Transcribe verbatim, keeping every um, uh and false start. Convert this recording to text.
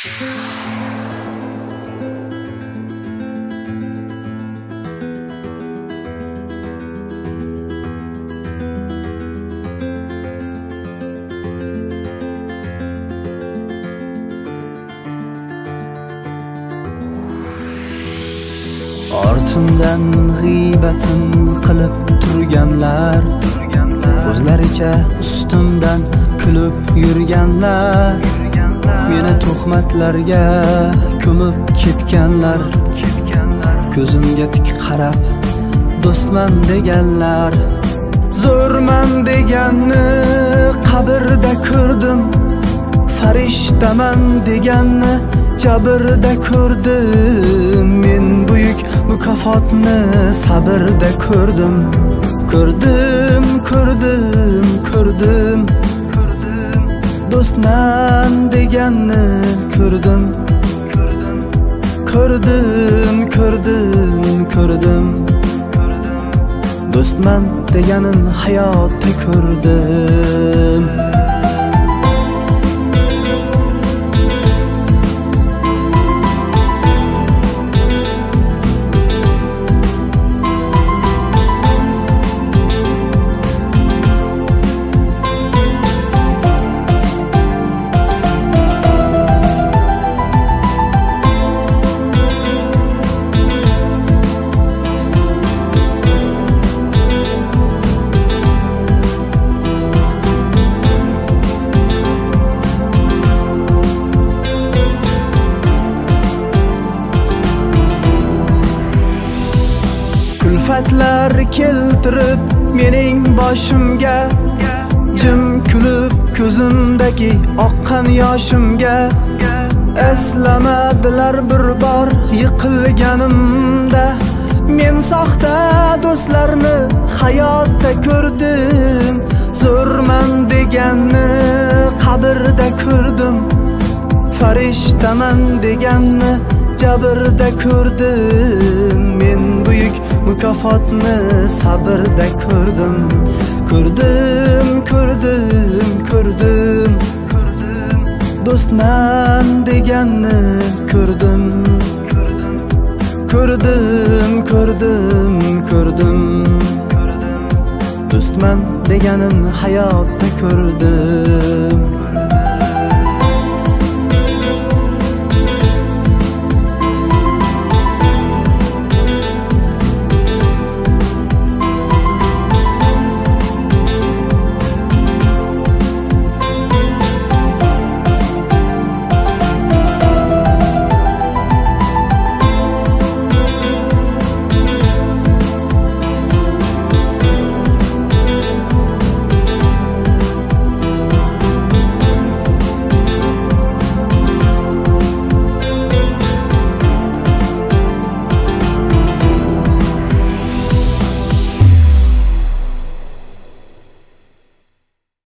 Ortimdan g'iybatin qilib turganlar, o'zlaricha ustimdan kulib yurganlar, meni tuhmatlarga ko'mib ketganlar, ko'zimga tik qarab do'stman deganlar. Zo'rman deganni qabrda ko'rdim, farishtaman deganni jabrda ko'rdim. Men buyuk mukofotni sabrda ko'rdim. Ko'rdim, ko'rdim, ko'rdim. Do'stman deganni ko'rdim. Ko'rdim, ko'rdim, ko'rdim. Do'stman deganin hayotda ko'rdim. Kulfatlar keltirib mening boshimga, jim kulib ko'zimdagi oqqan yoshimga. Eslamadilar bir bor yiqilganimda, men soxta do'stlarni hayotda ko'rdim. Zo'rman deganni qabrda ko'rdim, farishtaman deganni jabrda ko'rdim. Men buyuk mukofotni sabrda ko'rdim. Ko'rdim, ko'rdim, ko'rdim. Do'stman deganni ko'rdim. Ko'rdim, ko'rdim, ko'rdim. Do'stman deganin hayotda ko'rdim.